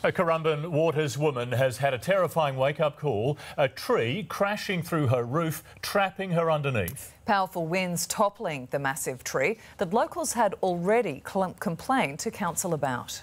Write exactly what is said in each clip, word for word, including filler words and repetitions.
A Currumbin Waters woman has had a terrifying wake-up call, a tree crashing through her roof, trapping her underneath. Powerful winds toppling the massive tree that locals had already complained to council about.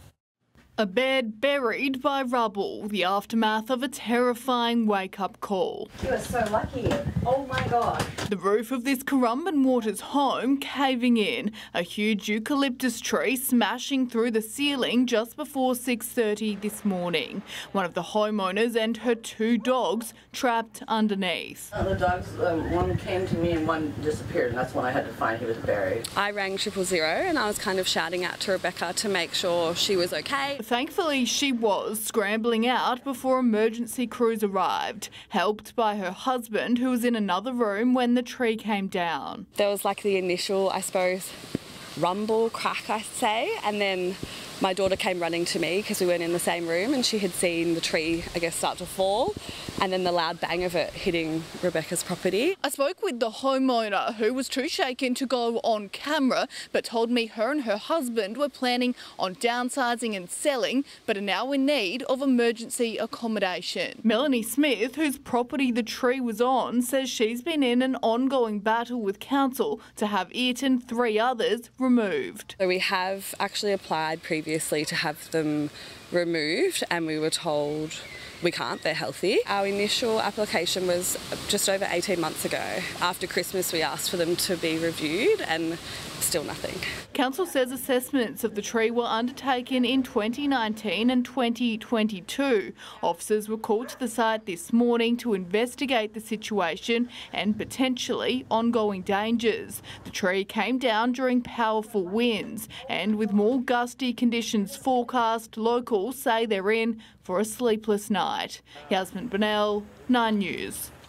A bed buried by rubble, the aftermath of a terrifying wake-up call. You are so lucky. Oh my God. The roof of this Currumbin Waters home caving in, a huge eucalyptus tree smashing through the ceiling just before six thirty this morning. One of the homeowners and her two dogs trapped underneath. Uh, the dogs, um, one came to me and one disappeared, and that's when I had to find he was buried. I rang triple zero and I was kind of shouting out to Rebecca to make sure she was okay. Thankfully, she was scrambling out before emergency crews arrived, helped by her husband, who was in another room when the tree came down. There was like the initial, I suppose, rumble, crack, I'd say, and then my daughter came running to me because we weren't in the same room and she had seen the tree, I guess, start to fall and then the loud bang of it hitting Rebecca's property. I spoke with the homeowner who was too shaken to go on camera but told me her and her husband were planning on downsizing and selling but are now in need of emergency accommodation. Melanie Smith, whose property the tree was on, says she's been in an ongoing battle with council to have it and three others removed. So we have actually applied previously to have them removed and we were told we can't, they're healthy. Our initial application was just over eighteen months ago. After Christmas we asked for them to be reviewed and still nothing. Council says assessments of the tree were undertaken in twenty nineteen and twenty twenty-two. Officers were called to the site this morning to investigate the situation and potentially ongoing dangers. The tree came down during powerful winds and with more gusty conditions forecast, locals say they're in for a sleepless night. Yasmin Bonnell, Nine News.